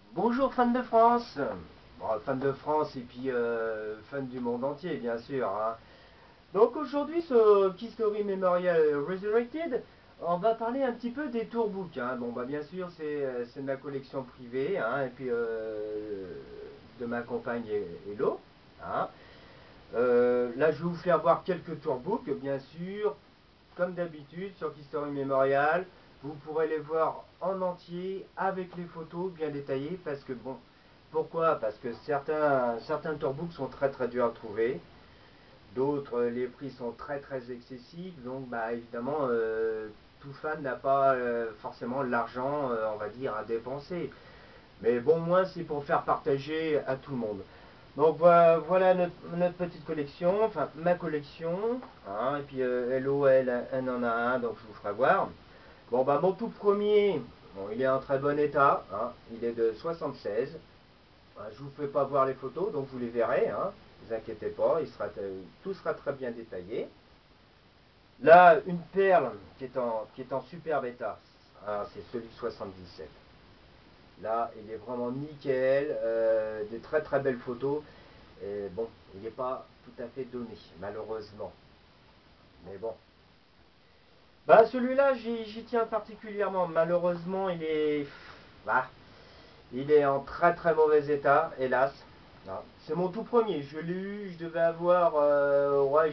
Bonjour fans de France, bon, fans de France et puis fans du monde entier bien sûr, hein. Donc aujourd'hui ce Key Story Memorial Resurrected, on va parler un petit peu des tourbooks, hein. Bon bah bien sûr c'est de ma collection privée, hein, et puis de ma compagne Hello, hein. Là je vais vous faire voir quelques tourbooks bien sûr, comme d'habitude sur History Memorial. Vous pourrez les voir en entier avec les photos bien détaillées parce que bon, pourquoi? Parce que certains tourbooks sont très très durs à trouver, d'autres les prix sont très très excessifs, donc bah évidemment tout fan n'a pas forcément l'argent on va dire à dépenser. Mais bon, moi c'est pour faire partager à tout le monde. Donc voilà notre petite collection, enfin ma collection, hein, et puis Hello, elle en a un, donc je vous ferai voir. Bon bah mon tout premier, bon, il est en très bon état, hein, il est de 76. Je vous fais pas voir les photos, donc vous les verrez, hein, ne vous inquiétez pas, tout sera très bien détaillé. Là, une perle qui est en superbe état, hein, c'est celui de 77. Là, il est vraiment nickel, des très très belles photos. Et bon, il n'est pas tout à fait donné, malheureusement. Mais bon. Bah celui-là, j'y tiens particulièrement. Malheureusement, bah, il est en très très mauvais état, hélas. C'est mon tout premier. Je l'ai eu, je devais avoir ouais,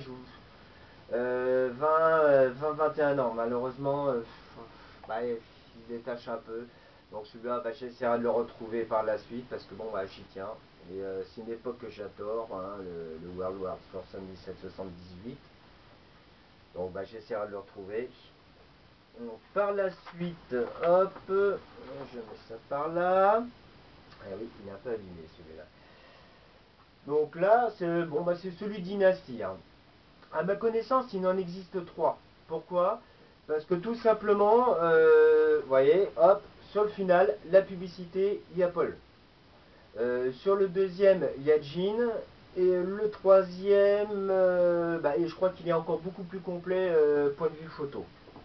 21 ans. Malheureusement, bah, il détache un peu. Donc celui-là, bah, j'essaierai de le retrouver par la suite parce que bon, bah, j'y tiens. Et c'est une époque que j'adore, hein, le World War 77-78. Donc bah, j'essaierai de le retrouver. Donc, par la suite, hop, je mets ça par là. Ah oui, il est un peu abîmé celui-là. Donc là, c'est bon, bah, c'est celui Dynasty, hein. À ma connaissance, il en existe trois. Pourquoi? Parce que tout simplement, vous voyez, hop, sur le final, la publicité, il y a Paul. Sur le deuxième, il y a Jean. Et le troisième, bah, et je crois qu'il est encore beaucoup plus complet point de vue photo.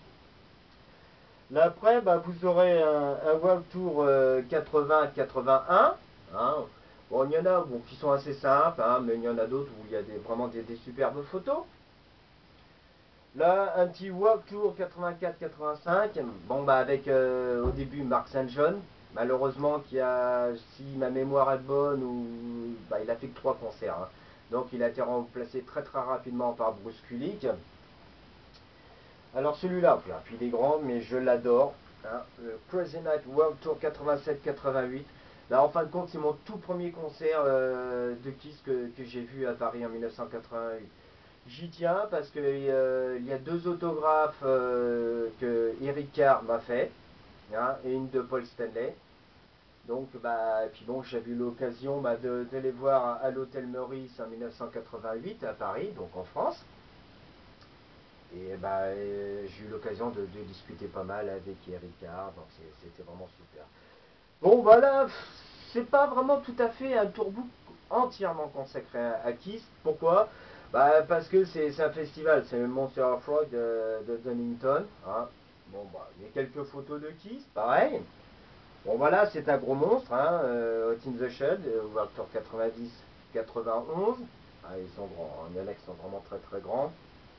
Là après, bah, vous aurez un World Tour 80-81. Hein. Bon, il y en a bon, qui sont assez simples, hein, mais il y en a d'autres où il y a vraiment des superbes photos. Là, un petit World Tour 84-85. Bon, bah, avec au début Mark St. John. Malheureusement, si ma mémoire est bonne, bah, il a fait que 3 concerts, hein. Donc, il a été remplacé très très rapidement par Bruce Kulick. Alors, celui-là, puis il est grand, mais je l'adore, hein, le Crazy Night World Tour 87-88. Là, en fin de compte, c'est mon tout premier concert de Kiss que j'ai vu à Paris en 1988. J'y tiens parce que il y a 2 autographes que Eric Carr m'a fait, hein, et une de Paul Stanley. Donc, bah, et puis bon, j'ai eu l'occasion bah, de les voir à l'hôtel Meurice en 1988 à Paris, donc en France. Et bah, j'ai eu l'occasion de discuter pas mal avec Eric Carr, donc c'était vraiment super. Bon, voilà, c'est pas vraiment tout à fait un tourbook entièrement consacré à Kiss. Pourquoi? Bah, parce que c'est un festival, c'est le Monster of Rock de Donington, hein. Bon, bah, il y a quelques photos de Kiss, pareil. Bon, voilà, c'est un gros monstre, hein, Hot in the Shed, World Tour 90-91. Ah, ils sont grands, hein, il y en a qui sont vraiment très très grands.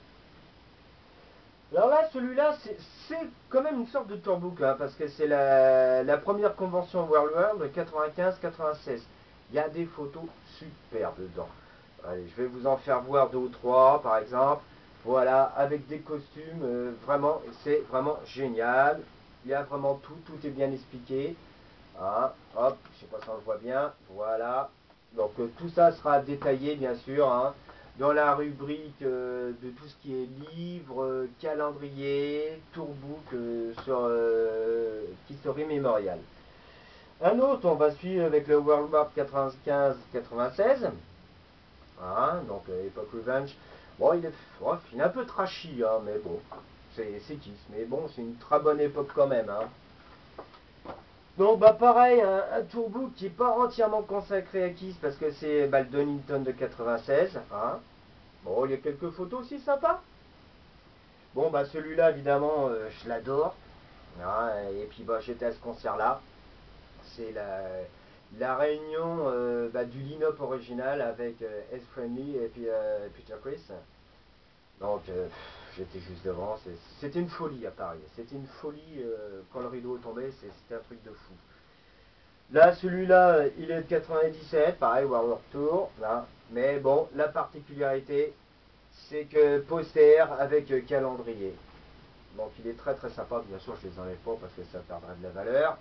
Alors là, celui-là, c'est quand même une sorte de tourbook, hein, parce que c'est la première convention World War de 95-96. Il y a des photos superbes dedans. Allez, je vais vous en faire voir 2 ou 3, par exemple. Voilà, avec des costumes, vraiment, c'est vraiment génial. Il y a vraiment tout, tout est bien expliqué. Hein, hop, je sais pas si on le voit bien. Voilà. Donc tout ça sera détaillé, bien sûr, hein, dans la rubrique de tout ce qui est livre, calendrier, tourbook sur History Memorial. Un autre, on va suivre avec le World War 95-96. Hein, donc Epoch Revenge. Bon, il est un peu trashy, hein, mais bon, c'est Kiss. Mais bon, c'est une très bonne époque quand même, hein. Donc bah pareil, un tourbook qui n'est pas entièrement consacré à Kiss parce que c'est bah, le Donington de 96. Hein. Bon, il y a quelques photos aussi sympas. Bon bah celui-là évidemment je l'adore. Hein, et puis bah j'étais à ce concert là. C'est la réunion du line-up original avec S. Friendly et puis Peter Criss. Donc j'étais juste devant, c'était une folie à Paris. C'était une folie quand le rideau est tombé, c'était un truc de fou. Là, celui-là, il est de 97, pareil, World Tour, là. Mais bon, la particularité, c'est que poster avec calendrier. Donc il est très très sympa, bien sûr je les enlève pas parce que ça perdrait de la valeur.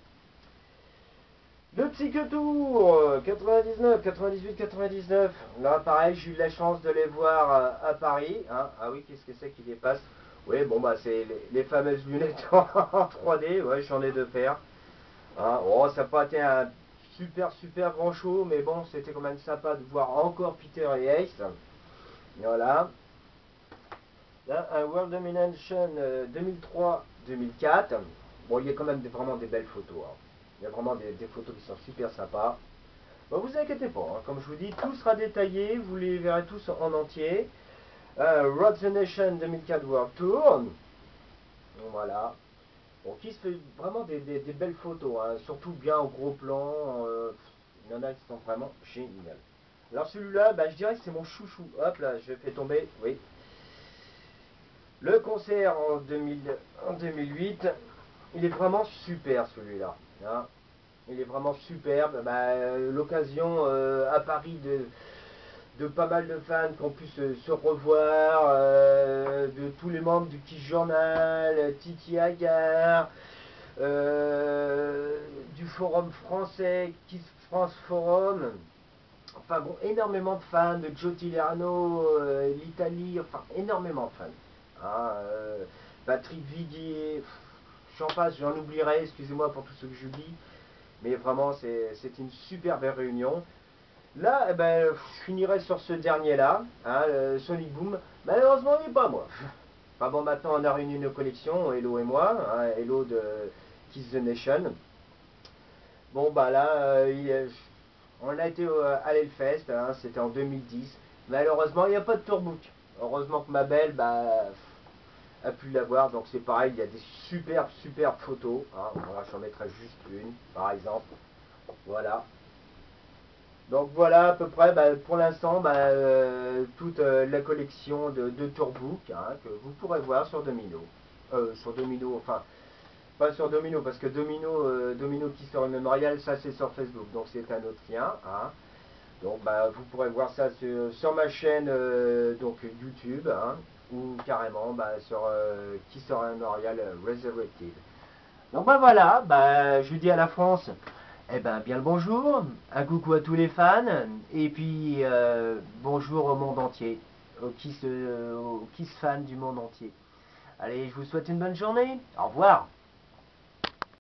Le Psycho Tour 99, 98, 99. Là pareil, j'ai eu la chance de les voir à Paris. Hein. Ah oui, qu'est-ce que c'est qui dépasse? Oui, bon bah c'est les fameuses lunettes en 3D, ouais, j'en ai deux paires. Hein. Oh, ça n'a pas été un super grand show, mais bon, c'était quand même sympa de voir encore Peter et Ace. Voilà. Là, un World Domination 2003-2004. Bon, il y a quand même vraiment des belles photos. Hein. Il y a vraiment des photos qui sont super sympas. Bon, vous inquiétez pas, hein. Comme je vous dis, tout sera détaillé. Vous les verrez tous en entier. Road the Nation 2004 World Tour. Voilà. Bon, qui se fait vraiment des belles photos. Hein. Surtout bien au gros plan. Il y en a qui sont vraiment géniales. Alors celui-là, bah, je dirais que c'est mon chouchou. Hop là, je fais tomber. Oui. Le concert en 2008, il est vraiment super celui-là. Hein. Il est vraiment superbe. Bah, l'occasion à Paris de pas mal de fans qui ont pu se revoir, de tous les membres du Kiss Journal, Titi Hagar, du forum français, Kiss France Forum. Enfin bon, énormément de fans, de Joe Tilerno, l'Italie, enfin énormément de fans. Hein, Patrick Viguier, j'en passe, j'en oublierai, excusez-moi pour tout ce que j'oublie. Mais vraiment, c'est une super belle réunion. Là, eh ben, je finirai sur ce dernier-là, hein, Sonic Boom. Malheureusement, il n'est pas moi. Enfin bon, maintenant on a réuni nos collections, Hello et moi, hein, Hello de Kiss the Nation. Bon, bah là, on a été à l'Hellfest, hein, c'était en 2010. Malheureusement, il n'y a pas de tourbook. Heureusement que ma belle a pu l'avoir, donc c'est pareil, il y a des superbes photos. Hein. Voilà, j'en mettrai juste une, par exemple. Voilà. Donc voilà à peu près pour l'instant toute la collection de tourbook hein, que vous pourrez voir sur Domino. Sur Domino, enfin pas sur Domino parce que Domino qui sort Memorial, ça c'est sur Facebook, donc c'est un autre lien. Hein. Donc vous pourrez voir ça sur ma chaîne donc YouTube hein, ou carrément sur qui sort Memorial Resurrected. Donc voilà, je vous dis à la France. Eh ben, bien le bonjour, un coucou à tous les fans, et puis bonjour au monde entier, aux Kiss fans du monde entier. Allez, je vous souhaite une bonne journée, au revoir.